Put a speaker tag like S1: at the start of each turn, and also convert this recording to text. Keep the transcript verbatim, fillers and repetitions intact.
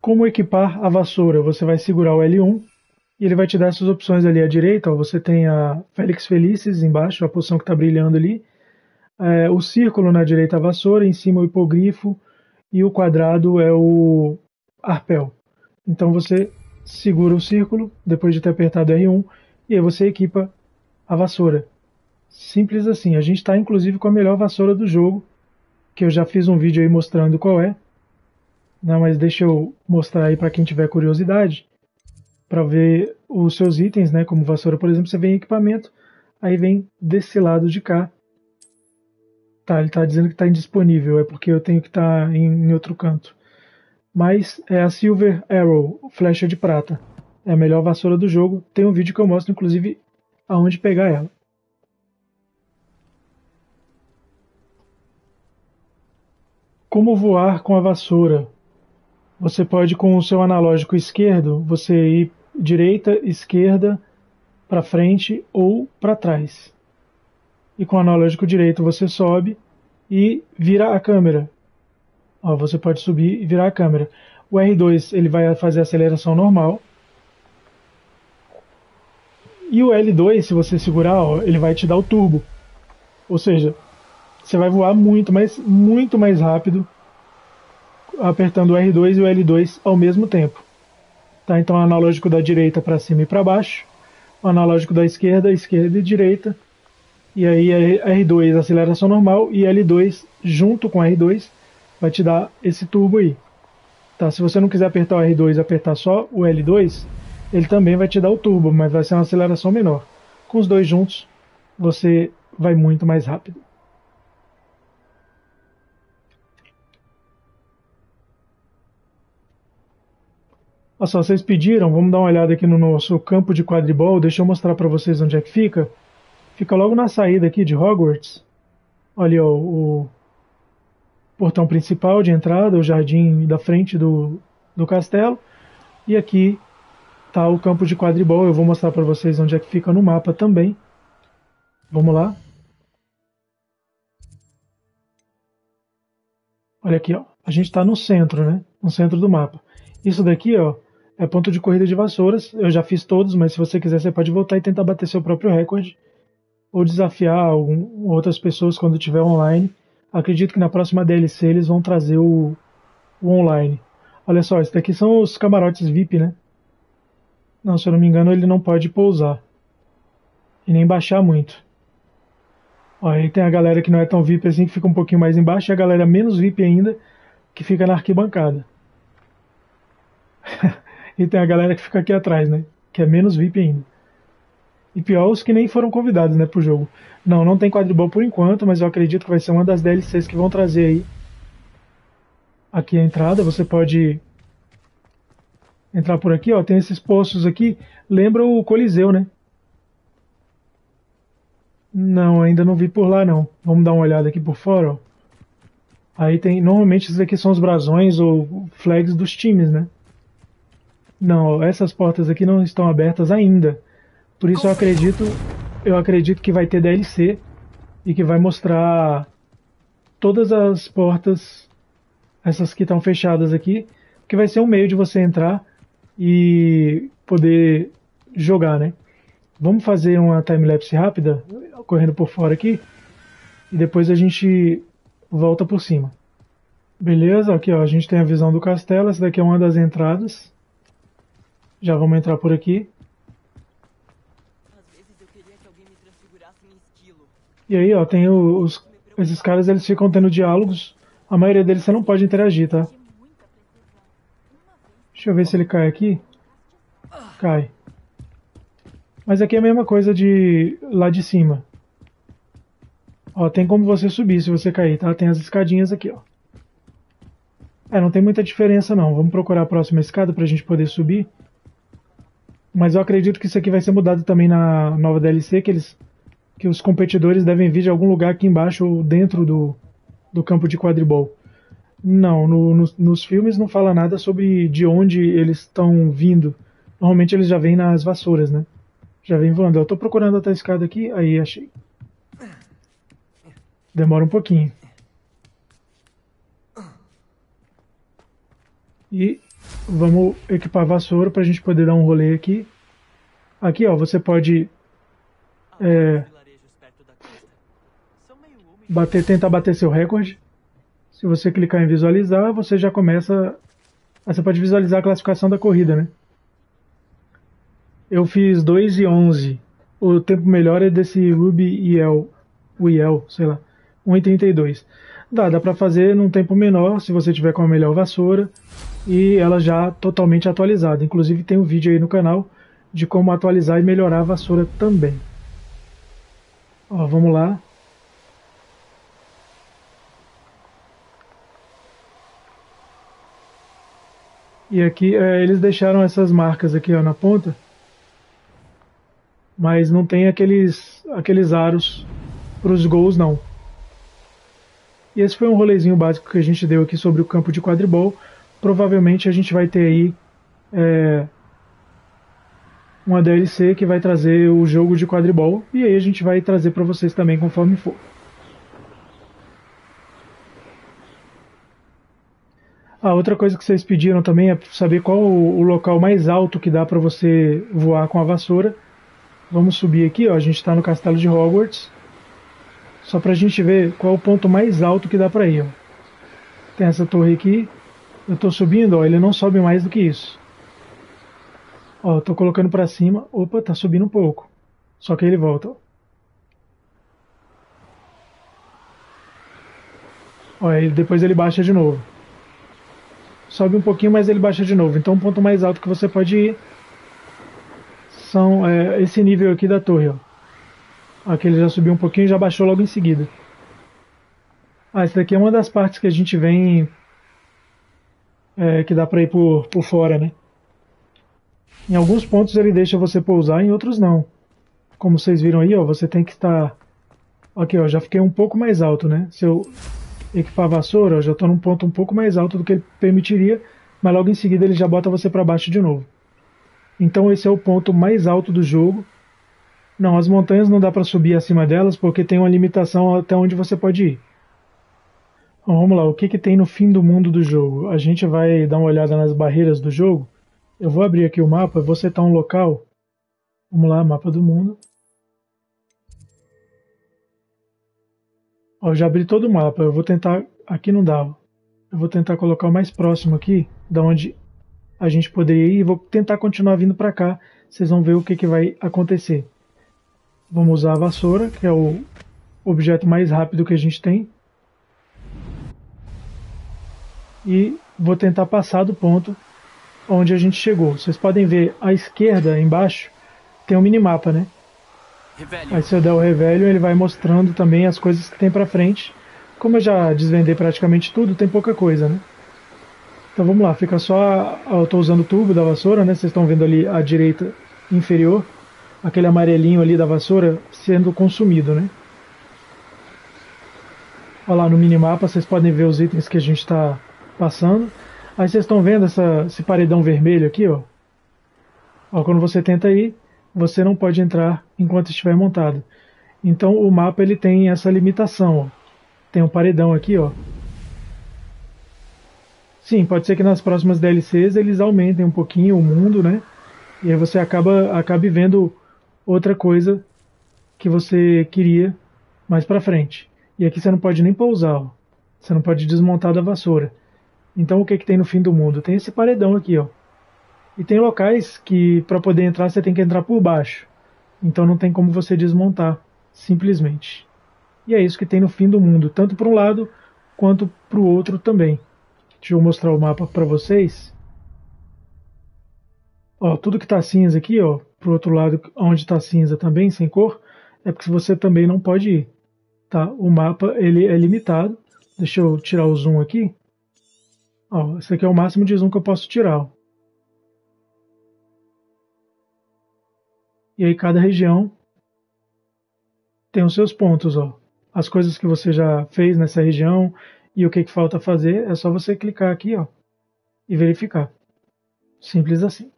S1: como equipar a vassoura. Você vai segurar o L um e ele vai te dar essas opções ali à direita. Ó, você tem a Felix Felicis embaixo, a poção que está brilhando ali. É, o círculo na direita a vassoura, em cima o hipogrifo e o quadrado é o arpel. Então você segura o círculo depois de ter apertado R um e aí você equipa a vassoura. Simples assim. A gente está inclusive com a melhor vassoura do jogo, que eu já fiz um vídeo aí mostrando qual é. Não, mas deixa eu mostrar aí para quem tiver curiosidade, para ver os seus itens, né? Como vassoura, por exemplo, você vem em equipamento, aí vem desse lado de cá. Tá, ele está dizendo que está indisponível, é porque eu tenho que estar tá em, em outro canto. Mas é a Silver Arrow, flecha de prata. É a melhor vassoura do jogo. Tem um vídeo que eu mostro, inclusive, aonde pegar ela. Como voar com a vassoura? Você pode, com o seu analógico esquerdo, você ir direita, esquerda, para frente ou para trás. E com o analógico direito você sobe e vira a câmera. Ó, você pode subir e virar a câmera. O R dois ele vai fazer a aceleração normal. E o L dois, se você segurar, ó, ele vai te dar o turbo. Ou seja, você vai voar muito, mas muito mais rápido apertando o R dois e o L dois ao mesmo tempo. Tá? Então, o analógico da direita para cima e para baixo, o analógico da esquerda, esquerda e direita, e aí R dois aceleração normal e L dois junto com R dois vai te dar esse turbo aí. Tá? Se você não quiser apertar o R dois e apertar só o L dois, ele também vai te dar o turbo, mas vai ser uma aceleração menor. Com os dois juntos, você vai muito mais rápido. Olha só, vocês pediram, vamos dar uma olhada aqui no nosso campo de quadribol. Deixa eu mostrar para vocês onde é que fica. Fica logo na saída aqui de Hogwarts. Olha ó, o portão principal de entrada, o jardim da frente do, do castelo. E aqui está o campo de quadribol. Eu vou mostrar para vocês onde é que fica no mapa também. Vamos lá. Olha aqui, ó. A gente está no centro, né? No centro do mapa. Isso daqui, ó, é ponto de corrida de vassouras. Eu já fiz todos, mas se você quiser, você pode voltar e tentar bater seu próprio recorde. Ou desafiar algum, outras pessoas quando tiver online. Acredito que na próxima D L C eles vão trazer o, o online. Olha só, esses daqui são os camarotes V I P, né? Não, se eu não me engano, ele não pode pousar. E nem baixar muito. Ó, aí tem a galera que não é tão V I P assim, que fica um pouquinho mais embaixo, e a galera menos V I P ainda, que fica na arquibancada. E tem a galera que fica aqui atrás, né? Que é menos V I P ainda. E pior, os que nem foram convidados, né, pro jogo. Não, não tem quadribol por enquanto, mas eu acredito que vai ser uma das D L Cs que vão trazer aí. Aqui a entrada, você pode entrar por aqui, ó, tem esses poços aqui, lembra o Coliseu, né? Não, ainda não vi por lá não. Vamos dar uma olhada aqui por fora, ó. Aí tem, normalmente esses aqui são os brasões ou flags dos times, né? Não, ó, essas portas aqui não estão abertas ainda. Por isso eu acredito, eu acredito que vai ter D L C e que vai mostrar todas as portas, essas que estão fechadas aqui, que vai ser um meio de você entrar e poder jogar, né? Vamos fazer uma timelapse rápida, correndo por fora aqui, e depois a gente volta por cima. Beleza, aqui ó, a gente tem a visão do castelo, essa daqui é uma das entradas. Já vamos entrar por aqui. E aí, ó, tem os, esses caras, eles ficam tendo diálogos. A maioria deles você não pode interagir, tá? Deixa eu ver se ele cai aqui. Cai. Mas aqui é a mesma coisa de lá de cima. Ó, tem como você subir se você cair, tá? Tem as escadinhas aqui, ó. É, não tem muita diferença não. Vamos procurar a próxima escada pra gente poder subir. Mas eu acredito que isso aqui vai ser mudado também na nova D L C, que eles... que os competidores devem vir de algum lugar aqui embaixo ou dentro do, do campo de quadribol. Não, no, no, nos filmes não fala nada sobre de onde eles estão vindo. Normalmente eles já vêm nas vassouras, né? Já vem voando. Eu tô procurando outra escada aqui, aí achei. Demora um pouquinho. E Vamos equipar a vassoura para a gente poder dar um rolê aqui. Aqui, ó, você pode é, bater, tentar bater seu recorde. Se você clicar em visualizar, você já começa... Você pode visualizar a classificação da corrida, né? Eu fiz dois e onze. O tempo melhor é desse Ruby I L, o I L, sei lá, um e trinta e dois. Dá, dá pra fazer num tempo menor, se você tiver com a melhor vassoura, e ela já totalmente atualizada. Inclusive tem um vídeo aí no canal de como atualizar e melhorar a vassoura também. Ó, vamos lá. E aqui é, eles deixaram essas marcas aqui, ó, na ponta, mas não tem aqueles, aqueles aros para os gols, não. E esse foi um rolezinho básico que a gente deu aqui sobre o campo de quadribol. Provavelmente a gente vai ter aí é, uma D L C que vai trazer o jogo de quadribol, e aí a gente vai trazer para vocês também conforme for. A outra coisa que vocês pediram também é saber qual o local mais alto que dá para você voar com a vassoura. Vamos subir aqui, ó, a gente está no castelo de Hogwarts. Só para a gente ver qual o ponto mais alto que dá para ir. Ó. Tem essa torre aqui. Eu estou subindo, ó, ele não sobe mais do que isso. Ó, estou colocando para cima. Opa, tá subindo um pouco. Só que ele volta. Ó, ele, depois ele baixa de novo. Sobe um pouquinho, mas ele baixa de novo. Então o ponto mais alto que você pode ir são é, esse nível aqui da torre. Ó. Aqui ele já subiu um pouquinho e já baixou logo em seguida. Ah, essa daqui é uma das partes que a gente vem... É, que dá pra ir por, por fora, né? Em alguns pontos ele deixa você pousar, em outros não. Como vocês viram aí, ó, você tem que estar... Aqui, ó, já fiquei um pouco mais alto, né? Se eu equipar a vassoura, eu já estou num ponto um pouco mais alto do que ele permitiria, mas logo em seguida ele já bota você para baixo de novo. Então esse é o ponto mais alto do jogo. Não, as montanhas não dá para subir acima delas porque tem uma limitação até onde você pode ir. Então, vamos lá, o que, que tem no fim do mundo do jogo? A gente vai dar uma olhada nas barreiras do jogo. Eu vou abrir aqui o mapa, vou setar um local. Vamos lá, mapa do mundo. Ó, eu já abri todo o mapa, eu vou tentar... Aqui não dá. Eu vou tentar colocar o mais próximo aqui, da onde a gente poderia ir, e vou tentar continuar vindo para cá. Vocês vão ver o que, que vai acontecer. Vamos usar a vassoura, que é o objeto mais rápido que a gente tem. E vou tentar passar do ponto onde a gente chegou. Vocês podem ver à esquerda, embaixo, tem um minimapa, né? Aí se eu der o Revelio, ele vai mostrando também as coisas que tem pra frente. Como eu já desvendei praticamente tudo, tem pouca coisa, né? Então vamos lá, fica só... Eu estou usando o tubo da vassoura, né? Vocês estão vendo ali à direita inferior, aquele amarelinho ali da vassoura sendo consumido, né? Olha lá no minimapa, vocês podem ver os itens que a gente está passando. Aí vocês estão vendo essa, esse paredão vermelho aqui, ó. Ó, quando você tenta ir, você não pode entrar enquanto estiver montado. Então o mapa ele tem essa limitação, ó. Tem um paredão aqui, ó. Sim, pode ser que nas próximas D L Cs eles aumentem um pouquinho o mundo, né? E aí você acaba acabe vendo outra coisa que você queria mais pra frente. E aqui você não pode nem pousar, ó. Você não pode desmontar da vassoura. Então o que, que tem no fim do mundo? Tem esse paredão aqui, ó. E tem locais que para poder entrar você tem que entrar por baixo. Então não tem como você desmontar, simplesmente. E é isso que tem no fim do mundo, tanto para um lado quanto para o outro também. Deixa eu mostrar o mapa para vocês. Ó, tudo que está cinza aqui, ó, pro outro lado onde está cinza também, sem cor, é porque você também não pode ir. Tá? O mapa ele é limitado. Deixa eu tirar o zoom aqui. Ó, esse aqui é o máximo de zoom que eu posso tirar. Ó. E aí cada região tem os seus pontos, ó. As coisas que você já fez nessa região e o que, que falta fazer, é só você clicar aqui, ó, e verificar. Simples assim.